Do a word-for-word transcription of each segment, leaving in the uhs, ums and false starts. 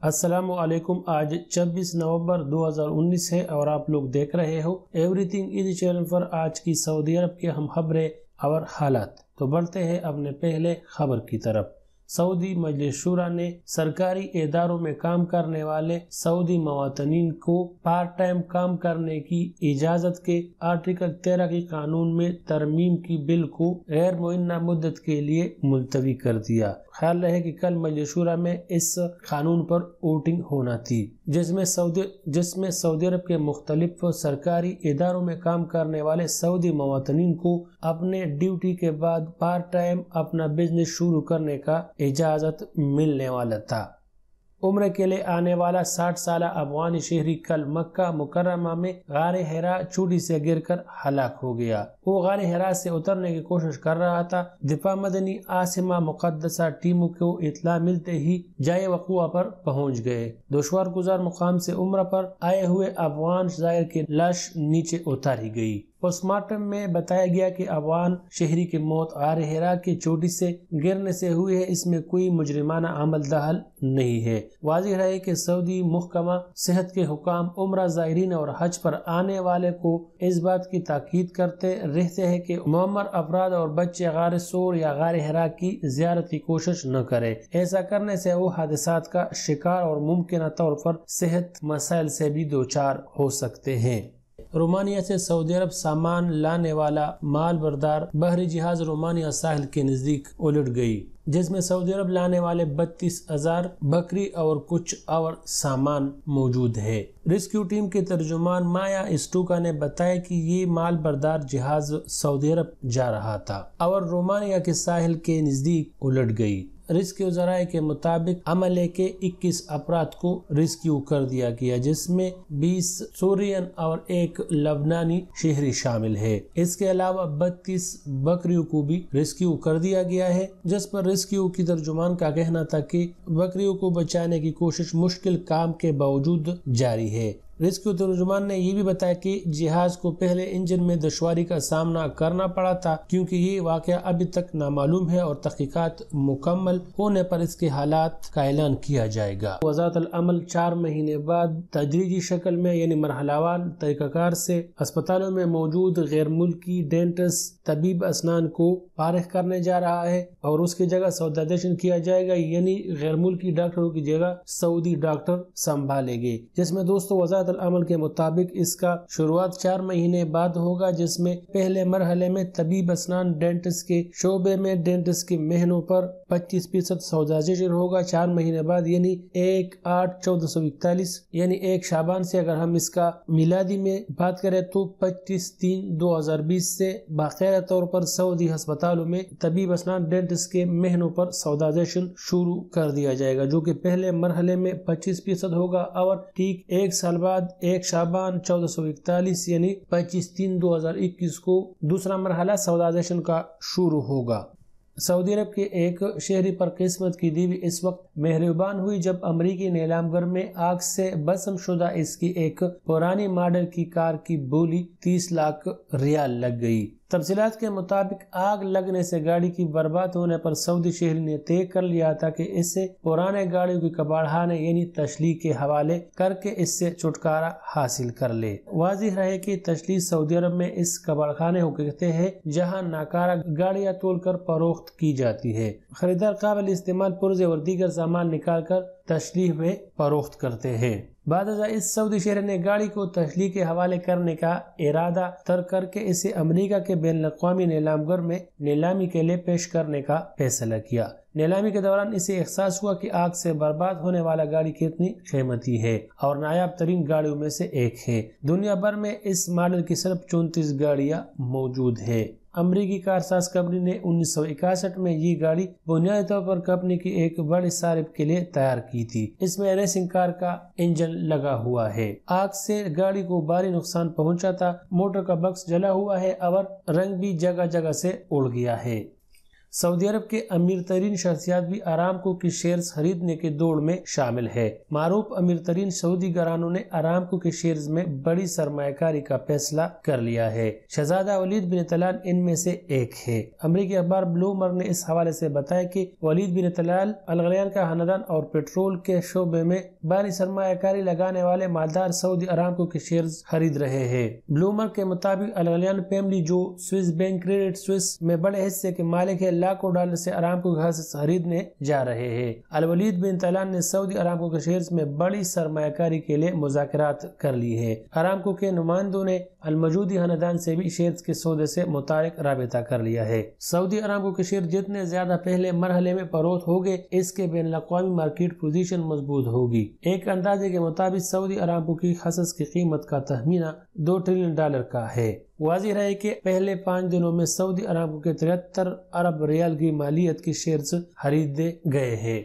السلام علیکم۔ آج چھبیس نومبر دو ہزار انیس ہے اور آپ لوگ دیکھ رہے ہو ایوری تھنگ ایزی چینل پر آج کی سعودی عرب کے ہم خبریں اور حالات۔ تو بڑھتے ہیں اپنے پہلے خبر کی طرف۔ سعودی مجلس شورا نے سرکاری اداروں میں کام کرنے والے سعودی مواطنین کو پارٹ ٹائم کام کرنے کی اجازت کے آرٹیکل تیرہ کی قانون میں ترمیم کی بل کو غیر معینہ مدت کے لیے ملتوی کر دیا۔ خیال رہے کہ کل مجلس شورا میں اس قانون پر ووٹنگ ہونا تھی، جس میں سعودی جس میں سعودی عرب کے مختلف سرکاری اداروں میں کام کرنے والے سعودی مواطنین کو اپنے ڈیوٹی کے بعد پارٹ ٹائم اپنا بزنس شروع کرنے کا اجازت ملنے والا تھا۔ عمرے کے لیے آنے والا ساٹھ سالہ افغانی شہری کل مکہ مکرمہ میں غار حرا چوٹی سے گر کر ہلاک ہو گیا۔ وہ غار حرا سے اترنے کی کوشش کر رہا تھا۔ دفاع مدنی عاصمہ مقدسہ ٹیموں کو اطلاع ملتے ہی جائے وقوع پر پہنچ گئے۔ دشوار گزار مقام سے عمرہ پر آئے ہوئے افغان زائر کی لاش نیچے اتاری گئی۔ پوسٹ مارٹم میں بتایا گیا کہ افغان شہری کی موت غار حرا کی چوٹی سے گرنے سے ہوئی ہے۔ اس میں کوئی مجرمانہ عمل دخل نہیں ہے۔ واضح رہے کہ سعودی محکمہ صحت کے حکام عمرہ زائرین اور حج پر آنے والے کو اس بات کی تاکید کرتے رہتے ہیں کہ معمر افراد اور بچے غار سور یا غار حرا کی زیارت کی کوشش نہ کریں۔ ایسا کرنے سے وہ حادثات کا شکار اور ممکنہ طور پر صحت مسائل سے بھی دوچار ہو سکتے ہیں۔ رومانیہ سے سعودی عرب سامان لانے والا مال بردار بحری جہاز رومانیہ ساحل کے نزدیک الٹ گئی، جس میں سعودی عرب لانے والے بتیس ہزار بکری اور کچھ اور سامان موجود ہے۔ ریسکیو ٹیم کے ترجمان مایا اسٹوکا نے بتایا کہ یہ مال بردار جہاز سعودی عرب جا رہا تھا اور رومانیہ کے ساحل کے نزدیک الٹ گئی۔ ریسکیو ذرائع کے مطابق عملے کے اکیس افراد کو ریسکیو کر دیا گیا، جس میں بیس سورین اور ایک لبنانی شہری شامل ہے۔ اس کے علاوہ بتیس بکریوں کو بھی ریسکیو کر دیا گیا ہے، جس پر ریسکیو کی ترجمان کا کہنا تھا کہ بکریوں کو بچانے کی کوشش مشکل کام کے باوجود جاری ہے۔ ریسکیو ترجمان نے یہ بھی بتایا کہ جہاز کو پہلے انجن میں دشواری کا سامنا کرنا پڑا تھا، کیونکہ یہ واقعہ ابھی تک نامعلوم ہے اور تحقیقات مکمل ہونے پر اس کے حالات کا اعلان کیا جائے گا۔ وزارت العمل چار مہینے بعد تدریجی شکل میں یعنی مرحلہ وار طریقہ کار سے اسپتالوں میں موجود غیر ملکی ڈینٹسٹ طبیب اسنان کو فارغ کرنے جا رہا ہے اور اس کی جگہ سعودائزیشن کیا جائے گا، یعنی غیر ملکی ڈاکٹروں کی جگہ سعودی ڈاکٹر سنبھالیں گے، جس میں دوستو وزارت العمل کے مطابق اس کا شروعات چار مہینے بعد ہوگا، جس میں پہلے مرحلے میں طبیب اسنان ڈینٹسٹ کے شعبے میں ڈینٹسٹ کے مہنوں پر پچیس فیصد سعودائزیشن ہوگا۔ چار مہینے بعد یعنی ایک آٹھ چودہ سو اکتالیس یعنی ایک شعبان سے اگر ہم اس کا میلادی میں بات کریں تو پچیس تین دو ہزار بیس سے باقاعدہ طور پر سعودی ہسپتالوں میں طبیب اسنان ڈینٹسٹ کے مہنوں پر سعودائزیشن شروع کر دیا جائے گا، جو کہ پہلے مرحلے میں پچیس فیصد ہوگا اور ٹھیک ایک سال بعد ایک شعبان چودہ سو اکتالیس یعنی پچیس تین دو ہزار اکیس کو دوسرا مرحلہ سعودائزیشن کا شروع ہوگا۔ سعودی عرب کے ایک شہری پر قسمت کی دیوی اس وقت مہربان ہوئی جب امریکی نیلام گر میں آگ سے بسم شدہ اس کی ایک پرانی ماڈل کی کار کی بولی تیس لاکھ ریال لگ گئی۔ تفصیلات کے مطابق آگ لگنے سے گاڑی کی برباد ہونے پر سعودی شہری نے طے کر لیا تھا کہ اس سے پرانے گاڑیوں کی کباڑخانے یعنی تشلیح کے حوالے کر کے اس سے چھٹکارا حاصل کر لے۔ واضح رہے کہ تشلیح سعودی عرب میں اس کباڑخانے کو کہتے ہیں جہاں ناکارہ گاڑیاں تول کر فروخت کی جاتی ہے۔ خریدار قابل استعمال پرزے اور دیگر سامان نکال کر تشلیح میں فروخت کرتے ہیں۔ بعد ازاں اس سعودی شہری نے گاڑی کو تشلیح کے حوالے کرنے کا ارادہ ترک کر کے اسے امریکہ کے بین الاقوامی نیلام گر میں نیلامی کے لیے پیش کرنے کا فیصلہ کیا۔ نیلامی کے دوران اسے احساس ہوا کہ آگ سے برباد ہونے والا گاڑی کتنی قیمتی ہے اور نایاب ترین گاڑیوں میں سے ایک ہے۔ دنیا بھر میں اس ماڈل کی صرف چونتیس گاڑیاں موجود ہیں۔ امریکی کارساز کمپنی نے انیس سو اکاسٹھ میں یہ گاڑی بنیادی طور پر کمپنی کی ایک بڑی صارف کے لیے تیار کی تھی۔ اس میں ریسنگ کار کا انجن لگا ہوا ہے۔ آگ سے گاڑی کو بھاری نقصان پہنچا تھا، موٹر کا بکس جلا ہوا ہے اور رنگ بھی جگہ جگہ سے اڑ گیا ہے۔ سعودی عرب کے امیر ترین شخصیات بھی ارامکو کی شیئرز خریدنے کے دوڑ میں شامل ہے۔ معروف امیر ترین سعودی گھرانوں نے ارامکو کے شیئرز میں بڑی سرمایہ کاری کا فیصلہ کر لیا ہے۔ شہزادہ ولید بن طلال ان میں سے ایک ہے۔ امریکی اخبار بلومبرگ نے اس حوالے سے بتایا کہ ولید بن طلال الغلیان کا خاندان اور پیٹرول کے شعبے میں بڑی سرمایہ کاری لگانے والے مالدار سعودی ارامکو کے شیئرز خرید رہے ہیں۔ بلومبرگ کے مطابق الغلیان فیملی جو سوئس بینک کریڈٹ سوئس میں بڑے حصے کے مالک ہے لاکھوں ڈالر سے ارامکو کے حصص خریدنے جا رہے ہیں۔ الولید بن طلال نے سعودی ارامکو کے شیئرز میں بڑی سرمایہ کاری کے لیے مذاکرات کر لی ہے۔ ارامکو کے نمائندوں نے المجودی خاندان سے بھی شیئرز کے سودے سے متعلق رابطہ کر لیا ہے۔ سعودی ارامکو کے شیئر جتنے زیادہ پہلے مرحلے میں فروخت ہوگے اس کے بین الاقوامی مارکیٹ پوزیشن مضبوط ہوگی۔ ایک اندازے کے مطابق سعودی ارامکو کی حصص کی قیمت کا تخمینہ دو ٹریلین ڈالر کا ہے۔ واضح رہے کہ پہلے پانچ دنوں میں سعودی ارامکو کے تریہتر ارب ریال کی مالیت کے شیئرز خریدے گئے ہیں۔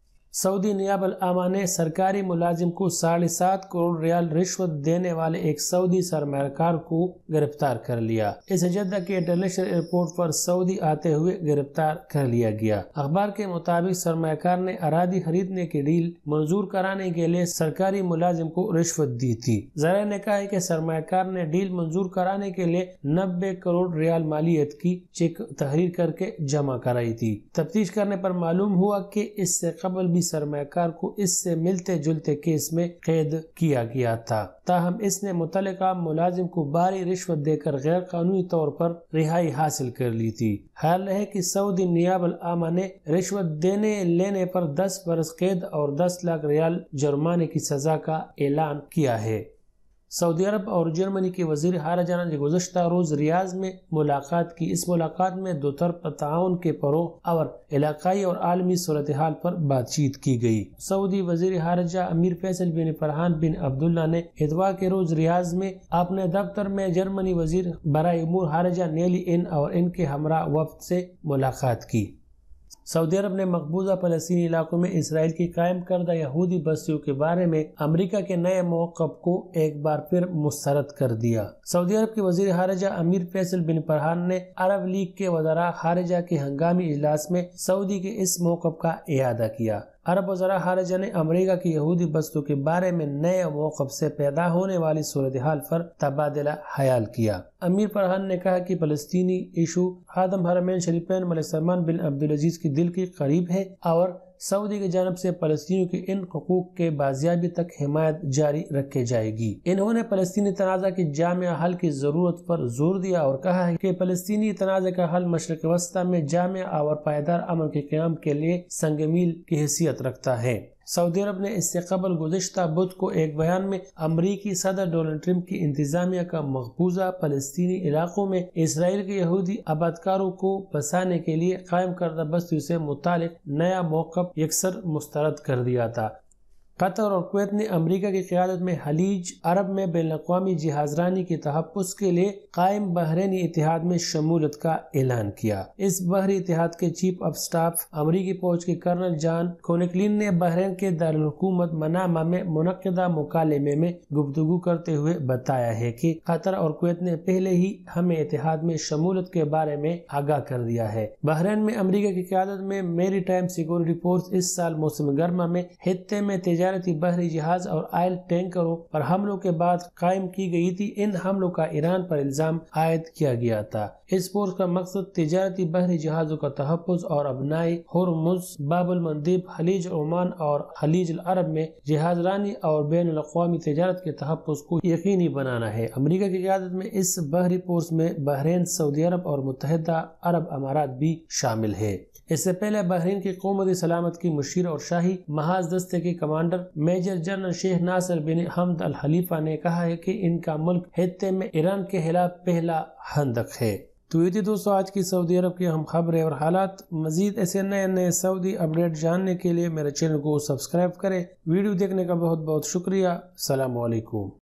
سعودی نیاب العامہ نے سرکاری ملازم کو ساڑھے سات کروڑ ریال رشوت دینے والے ایک سعودی سرمایہ کار کو گرفتار کر لیا۔ اسے جدہ کے انٹرنیشنل ایئرپورٹ پر سعودی آتے ہوئے گرفتار کر لیا گیا۔ اخبار کے مطابق سرمایہ کار نے اراضی خریدنے کی ڈیل منظور کرانے کے لیے سرکاری ملازم کو رشوت دی تھی۔ ذرائع نے کہا ہے کہ سرمایہ کار نے ڈیل منظور کرانے کے لیے نبے کروڑ ریال مالیت کی چیک تحریر کر کے جمع کرائی تھی۔ تفتیش کرنے پر معلوم ہوا کہ اس سے قبل بھی سرمایہ کار کو اس سے ملتے جلتے کیس میں قید کیا گیا تھا، تاہم اس نے متعلقہ ملازم کو بھاری رشوت دے کر غیر قانونی طور پر رہائی حاصل کر لی تھی۔ حال ہے کہ سعودی نیاب العامہ نے رشوت دینے لینے پر دس برس قید اور دس لاکھ ریال جرمانے کی سزا کا اعلان کیا ہے۔ سعودی عرب اور جرمنی کے وزیر خارجہ نے گزشتہ روز ریاض میں ملاقات کی۔ اس ملاقات میں دو طرفہ تعاون کے فروغ اور علاقائی اور عالمی صورتحال پر بات چیت کی گئی۔ سعودی وزیر خارجہ امیر فیصل بن فرحان بن عبداللہ نے اتوار کے روز ریاض میں اپنے دفتر میں جرمنی وزیر برائے امور خارجہ نیلی ان اور ان کے ہمراہ وفد سے ملاقات کی۔ سعودی عرب نے مقبوضہ فلسطینی علاقوں میں اسرائیل کی قائم کردہ یہودی بستیوں کے بارے میں امریکہ کے نئے موقف کو ایک بار پھر مسترد کر دیا۔ سعودی عرب کے وزیر خارجہ امیر فیصل بن فرحان نے عرب لیگ کے وزراء خارجہ کے ہنگامی اجلاس میں سعودی کے اس موقف کا اعادہ کیا۔ عرب وزراء خارجہ نے امریکہ کی یہودی بستیوں کے بارے میں نئے موقف سے پیدا ہونے والی صورتحال پر تبادلہ خیال کیا۔ امیر فرحان نے کہا کہ فلسطینی ایشو خادم حرمین شریفین ملک سلمان بن عبدالعزیز کی دل کے قریب ہے اور سعودی کی جانب سے فلسطینیوں کے ان حقوق کے بازیابی تک حمایت جاری رکھے جائے گی۔ انہوں نے فلسطینی تنازع کی جامع حل کی ضرورت پر زور دیا اور کہا ہے کہ فلسطینی تنازع کا حل مشرق وسطی میں جامع اور پائیدار امن کے قیام کے لیے سنگ میل کی حیثیت رکھتا ہے۔ سعودی عرب نے اس سے قبل گزشتہ بدھ کو ایک بیان میں امریکی صدر ڈونلڈ ٹرمپ کی انتظامیہ کا مقبوضہ فلسطینی علاقوں میں اسرائیل کے یہودی آبادکاروں کو بسانے کے لیے قائم کردہ بستیوں سے متعلق نیا موقف یکسر مسترد کر دیا تھا۔ قطر اور کویت نے امریکہ کی قیادت میں خلیج عرب میں بین الاقوامی جہاز رانی کے تحفظ کے لیے قائم بحرینی اتحاد میں شمولیت کا اعلان کیا۔ اس بحری اتحاد کے چیف آف سٹاف امریکی فوج کے کرنل جان کونیکلین نے بحرین کے دارالحکومت منامہ میں منعقدہ مکالمے میں گفتگو کرتے ہوئے بتایا ہے کہ قطر اور کویت نے پہلے ہی ہمیں اتحاد میں شمولیت کے بارے میں آگاہ کر دیا ہے۔ بحرین میں امریکہ کی قیادت میں میری ٹائم سیکورٹی فورس اس سال موسم گرما میں خطے میں تجارتی بحری جہاز اور آئل ٹینکروں پر حملوں کے بعد قائم کی گئی تھی۔ ان حملوں کا ایران پر الزام عائد کیا گیا تھا۔ اس فورس کا مقصد تجارتی بحری جہازوں کا تحفظ اور ابنائی ہرمز، باب المندب، خلیج عمان اور خلیج العرب میں جہاز رانی اور بین الاقوامی تجارت کے تحفظ کو یقینی بنانا ہے۔ امریکہ کی قیادت میں اس بحری فورس میں بحرین، سعودی عرب اور متحدہ عرب امارات بھی شامل ہے۔ اس سے پہلے بحرین کی قومی سلامت کی مشیر اور شاہی محاذ دستے کے کمانڈر میجر جنرل شیخ ناصر بن حمد الخلیفہ نے کہا ہے کہ ان کا ملک خطے میں ایران کے خلاف پہلا خندق ہے۔ تو یہ تھی دوستو آج کی سعودی عرب کی اہم خبریں اور حالات۔ مزید ایسے نئے نئے سعودی اپڈیٹ جاننے کے لیے میرے چینل کو سبسکرائب کریں۔ ویڈیو دیکھنے کا بہت بہت شکریہ۔ السلام علیکم۔